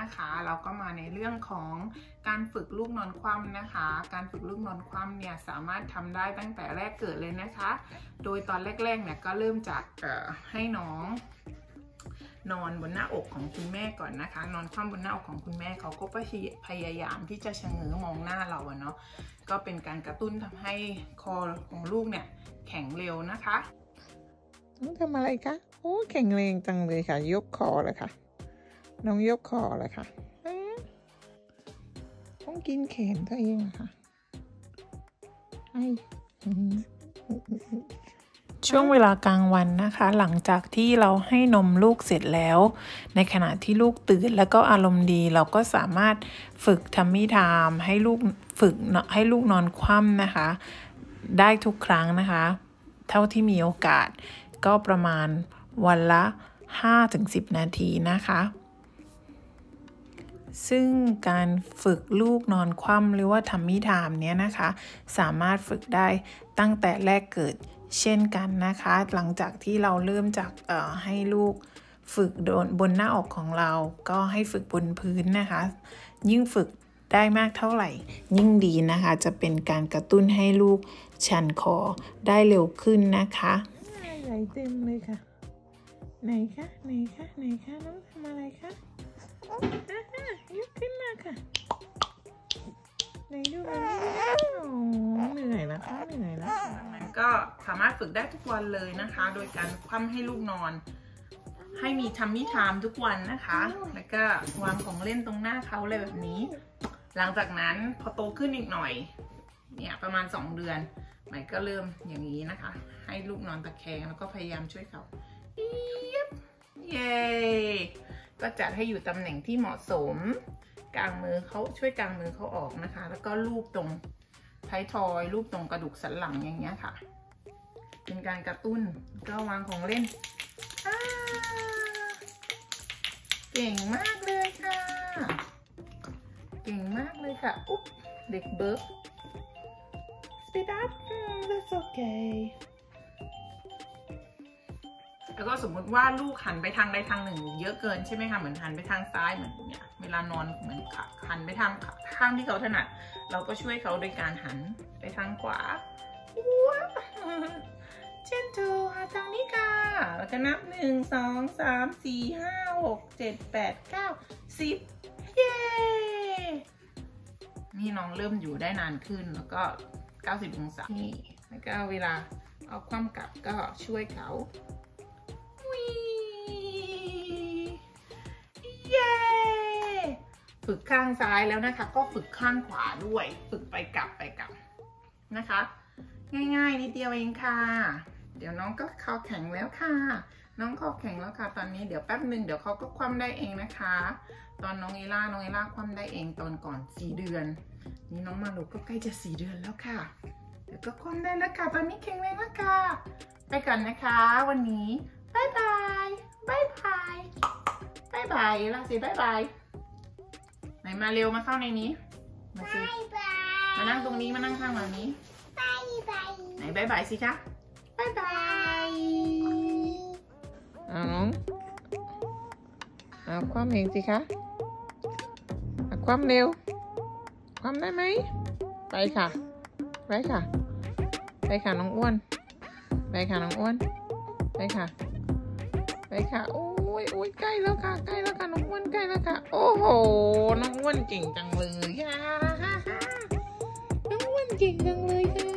นะคะเราก็มาในเรื่องของการฝึกลูกนอนคว่ำนะคะการฝึกลูกนอนคว่ำเนี่ยสามารถทำได้ตั้งแต่แรกเกิดเลยนะคะโดยตอนแรกๆเนี่ยก็เริ่มจากให้น้องนอนบนหน้าอกของคุณแม่ก่อนนะคะนอนคว่ำบนหน้าอกของคุณแม่เขาก็พยายามที่จะชะเง้อมองหน้าเราเนาะก็เป็นการกระตุ้นทำให้คอของลูกเนี่ยแข็งเร็วนะคะน้องทำอะไรคะโอ้แข็งแรงจังเลยค่ะยกคอเลยค่ะน้องยกคอเลยค่ะต้องกินแขนตัวเองค่ะช่วงเวลากลางวันนะคะหลังจากที่เราให้นมลูกเสร็จแล้วในขณะที่ลูกตื่นแล้วก็อารมณ์ดีเราก็สามารถฝึกทัมมี่ไทม์ให้ลูกนอนคว่ำนะคะได้ทุกครั้งนะคะเท่าที่มีโอกาสก็ประมาณวันละ 5-10 นาทีนะคะซึ่งการฝึกลูกนอนคว่ำหรือว่าทัมมี่ไทม์เนี้ยนะคะสามารถฝึกได้ตั้งแต่แรกเกิดเช่นกันนะคะหลังจากที่เราเริ่มจากให้ลูกฝึกบนหน้าอกของเราก็ให้ฝึกบนพื้นนะคะยิ่งฝึกได้มากเท่าไหร่ยิ่งดีนะคะจะเป็นการกระตุ้นให้ลูกชันคอได้เร็วขึ้นนะคะใหญ่เต็มเลยค่ะไหนคะไหนคะไหนคะน้องทำอะไรคะยกขึ้นมาค่ะไหนดูมันเหนื่อยแล้วค่ะเหนื่อยแล้วมันก็สามารถฝึกได้ทุกวันเลยนะคะโดยการคว่ำให้ลูกนอนให้มีทัมมี่ไทม์ทุกวันนะคะแล้วก็วางของเล่นตรงหน้าเขาเลยแบบนี้หลังจากนั้นพอโตขึ้นอีกหน่อยเนี่ยประมาณ2 เดือนใหม่ก็เริ่มอย่างนี้นะคะให้ลูกนอนตะแคงแล้วก็พยายามช่วยเขาเย้ก็จัดให้อยู่ตำแหน่งที่เหมาะสมกางมือเขาช่วยกางมือเขาออกนะคะแล้วก็ลูบตรงท้ายทอยลูบตรงกระดูกสันหลังอย่างเงี้ยค่ะเป็นการกระตุ้นก็วางของเล่นเก่งมากเลยค่ะเก่งมากเลยค่ะอุ๊บเด็กเบิร์ก speed up that's okay แล้วก็สมมุติว่าลูกหันไปทางใดทางหนึ่งเยอะเกินใช่ไหมคะเหมือนหันไปทางซ้ายเหมือนเนี่ยเวลานอนเหมือนหันไปทางข้างที่เขาถนัดเราก็ช่วยเขาโดยการหันไปทางขวาเช่นเธอทางนี้ค่ะแล้วก็นับ1 2 3 4 5 6 7 8 9 10เย้นี่น้องเริ่มอยู่ได้นานขึ้นแล้วก็90 องศานี่แล้วก็เวลาเอาคว่ำกลับก็ช่วยเขาเย้ฝึกข้างซ้ายแล้วนะคะก็ฝึกข้างขวาด้วยฝึกไปกลับนะคะง่ายๆนิดเดียวเองค่ะเดี๋ยวน้องก็คอแข็งแล้วค่ะน้องคอแข็งแล้วค่ะตอนนี้เดี๋ยวแป๊บหนึ่งเดี๋ยวเขาก็คว่ำได้เองนะคะตอนน้องเอล่าคว่ำได้เองตอนก่อน4 เดือนนี่น้องมาลูก็ใกล้จะ4 เดือนแล้วค่ะเดี๋ยวก็คว่ำได้แล้วค่ะตอนนี้แข็งแรงแล้วค่ะไปก่อนนะคะวันนี้บ๊ายบายบ๊ายบายบ๊ายบายล่ะสิบ๊ายบายไหนมาเร็วมาเข้าในนี้มาสิมานั่งตรงนี้มานั่งข้างแบบนี้ไหนบ๊ายบายสิคะบ๊ายบายน้องคว่ำเองสิคะคว่ำเร็วคว่ำได้ไหมไปค่ะไปค่ะไปค่ะน้องอ้วนไปค่ะน้องอ้วนไปค่ะไปค่ะโอ้ยใกล้แล้วค่ะใกล้แล้วค่ะน้องอ้วนใกล้แล้วค่ะโอ้โหน้องอ้วนเก่งจังเลยค่ะน้องอ้วนเก่งจังเลยค่ะ